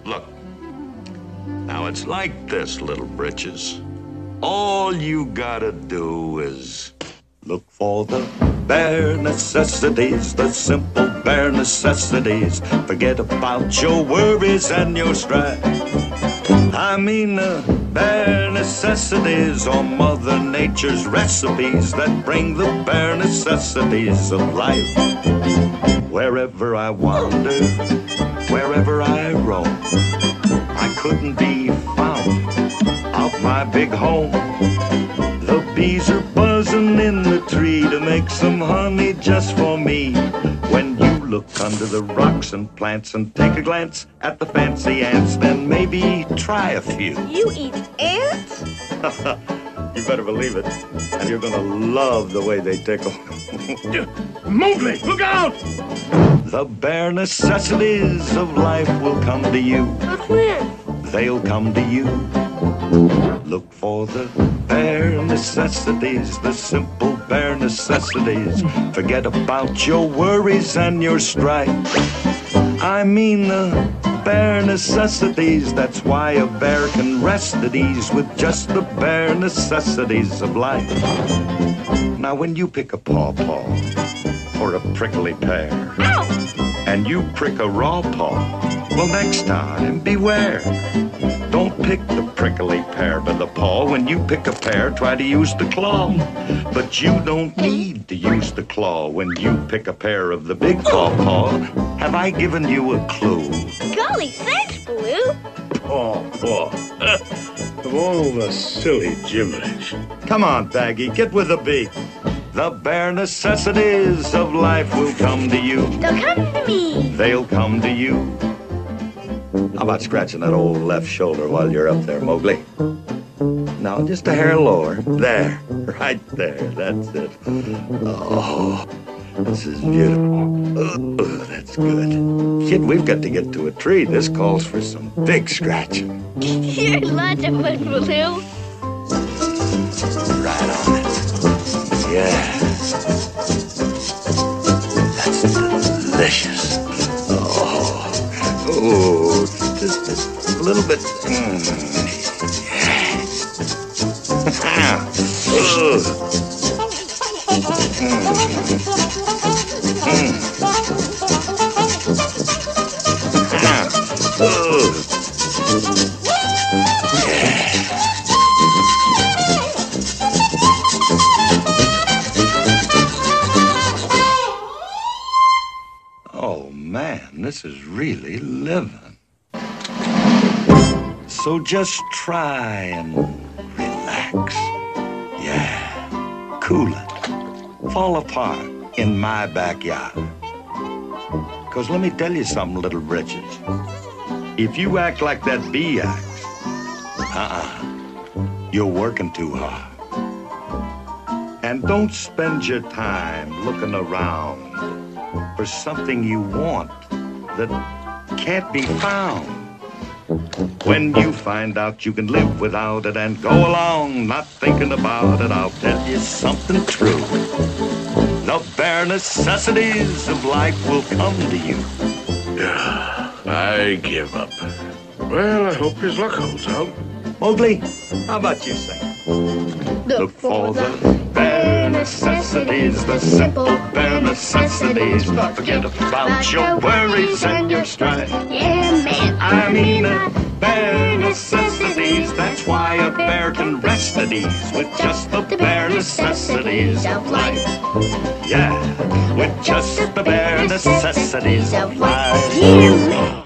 Look, now it's like this, little britches. All you gotta do is look for the bare necessities, the simple bare necessities. Forget about your worries and your strife. I mean the bare necessities are Mother Nature's recipes that bring the bare necessities of life. Wherever I wander, wherever I roam, I couldn't be found out my big home. The bees are buzzing in the tree to make some honey just for me. When you look under the rocks and plants and take a glance at the fancy ants, then maybe try a few. You eat ants? You better believe it. And you're gonna love the way they tickle. Mowgli, look out! The bare necessities of life will come to you. But when? They'll come to you. Look for the bare necessities, the simple bare necessities. Forget about your worries and your strife. I mean the bare necessities. That's why a bear can rest at ease with just the bare necessities of life. Now when you pick a pawpaw or a prickly pear, Ow! and you prick a raw paw, well, next time beware. Don't pick the prickly pear by the paw. When you pick a pear, try to use the claw. But you don't need to use the claw when you pick a pear of the big paw. Have I given you a clue? Golly, thanks, Baloo. Paw. Of all the silly gibberish. Come on, Baggy, get with the beat. The bare necessities of life will come to you. They'll come to me. They'll come to you. How about scratching that old left shoulder while you're up there, Mowgli? Now, just a hair lower. There, right there. That's it. Oh, this is beautiful. Oh, that's good. Kid, we've got to get to a tree. This calls for some big scratching. You're lots of fun, Baloo. Right on it. Yeah. That's delicious. Oh, just a little bit. Oh man, this is really living. So just try and relax. Yeah, cool it. Fall apart in my backyard. 'Cause let me tell you something, little britches. If you act like that bee acts, you're working too hard. And don't spend your time looking around for something you want that can't be found. When you find out you can live without it and go along not thinking about it, I'll tell you something true. The bare necessities of life will come to you. Yeah, I give up. Well, I hope his luck holds out. Mowgli, how about you sing? Look for the bare necessities, the simple bare necessities. Forget about your worries and your strife. Yeah, man. I mean the bare necessities. That's why a bear can rest at ease with just the bare necessities of life. Yeah, with just the bare necessities of life. Yeah, man.